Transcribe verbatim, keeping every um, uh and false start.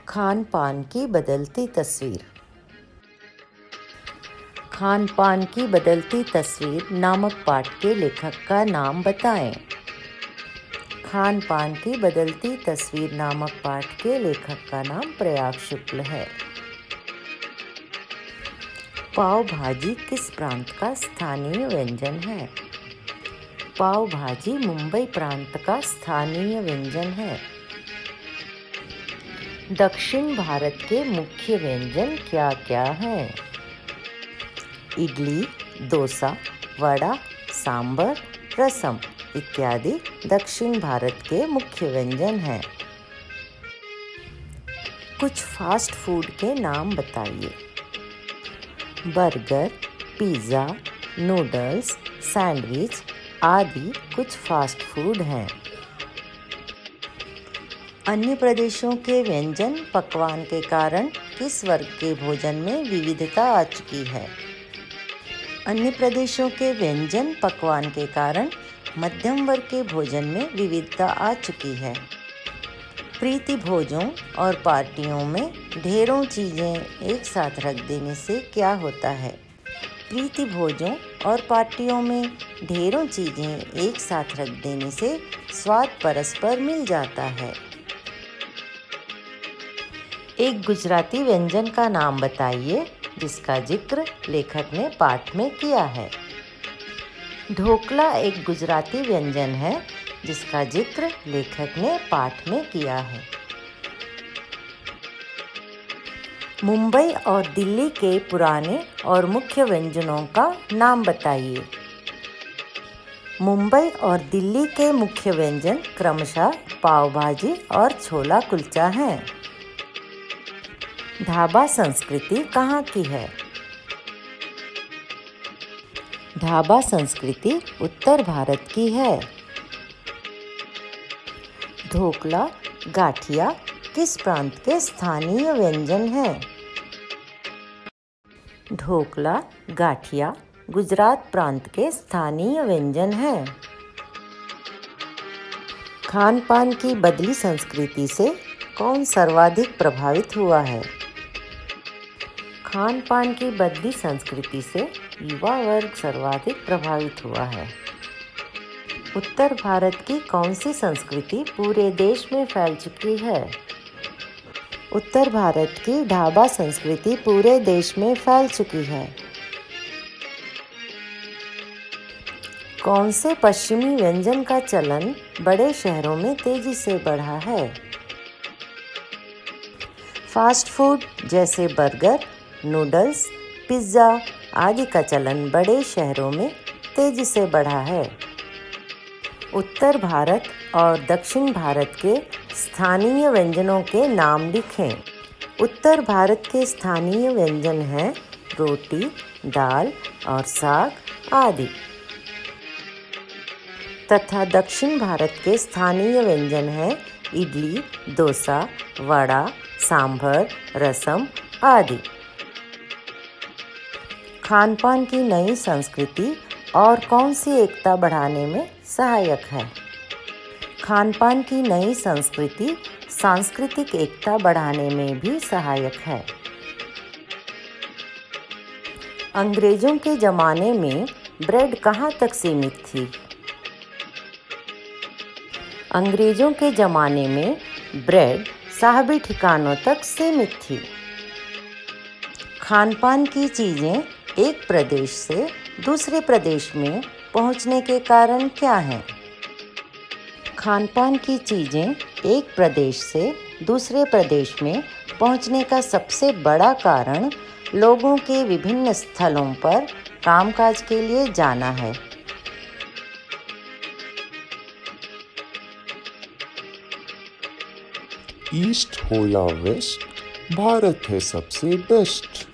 खान पान की बदलती तस्वीर। खान पान की बदलती तस्वीर नामक पाठ के लेखक का नाम बताएं। खान पान की बदलती तस्वीर नामक पाठ के लेखक का नाम प्रयाग शुक्ल है। पाव भाजी किस प्रांत का स्थानीय व्यंजन है? पाव भाजी मुंबई प्रांत का स्थानीय व्यंजन है। दक्षिण भारत के मुख्य व्यंजन क्या क्या हैं? इडली, डोसा, वड़ा, सांभर, रसम इत्यादि दक्षिण भारत के मुख्य व्यंजन हैं। कुछ फास्ट फूड के नाम बताइए। बर्गर, पिज़्ज़ा, नूडल्स, सैंडविच आदि कुछ फास्ट फूड हैं। अन्य प्रदेशों के व्यंजन पकवान के कारण किस वर्ग के भोजन में विविधता आ चुकी है? अन्य प्रदेशों के व्यंजन पकवान के कारण मध्यम वर्ग के भोजन में विविधता आ चुकी है। प्रीति भोजों और पार्टियों में ढेरों चीज़ें एक साथ रख देने से क्या होता है? प्रीति भोजों और पार्टियों में ढेरों चीज़ें एक साथ रख देने से स्वाद परस्पर मिल जाता है। एक गुजराती व्यंजन का नाम बताइए जिसका जिक्र लेखक ने पाठ में किया है। ढोकला एक गुजराती व्यंजन है जिसका जिक्र लेखक ने पाठ में किया है। मुंबई और दिल्ली के पुराने और मुख्य व्यंजनों का नाम बताइए। मुंबई और दिल्ली के मुख्य व्यंजन क्रमशः पाव भाजी और छोला कुलचा हैं। ढाबा संस्कृति कहाँ की है? ढाबा संस्कृति उत्तर भारत की है। ढोकला, गाठिया किस प्रांत के स्थानीय व्यंजन हैं? ढोकला, गाठिया गुजरात प्रांत के स्थानीय व्यंजन हैं। खान पान की बदली संस्कृति से कौन सर्वाधिक प्रभावित हुआ है? खान पान की बदली संस्कृति से युवा वर्ग सर्वाधिक प्रभावित हुआ है। उत्तर भारत की कौन सी संस्कृति पूरे देश में फैल चुकी है? उत्तर भारत की ढाबा संस्कृति पूरे देश में फैल चुकी है। कौन से पश्चिमी व्यंजन का चलन बड़े शहरों में तेजी से बढ़ा है? फास्ट फूड जैसे बर्गर, नूडल्स, पिज़्ज़ा आदि का चलन बड़े शहरों में तेजी से बढ़ा है। उत्तर भारत और दक्षिण भारत के स्थानीय व्यंजनों के नाम लिखें। उत्तर भारत के स्थानीय व्यंजन हैं रोटी, दाल और साग आदि, तथा दक्षिण भारत के स्थानीय व्यंजन हैं इडली, डोसा, वड़ा, सांभर, रसम आदि। खान पान की नई संस्कृति और कौन सी एकता बढ़ाने में सहायक है? खान पान की नई संस्कृति सांस्कृतिक एकता बढ़ाने में भी सहायक है। अंग्रेजों के ज़माने में ब्रेड कहाँ तक सीमित थी? अंग्रेजों के ज़माने में ब्रेड साहबी ठिकानों तक सीमित थी। खान पान की चीज़ें एक प्रदेश से दूसरे प्रदेश में पहुंचने के कारण क्या हैं? खान पान की चीज़ें एक प्रदेश से दूसरे प्रदेश में पहुंचने का सबसे बड़ा कारण लोगों के विभिन्न स्थलों पर कामकाज के लिए जाना है। ईस्ट हो या वेस्ट, भारत है सबसे बेस्ट।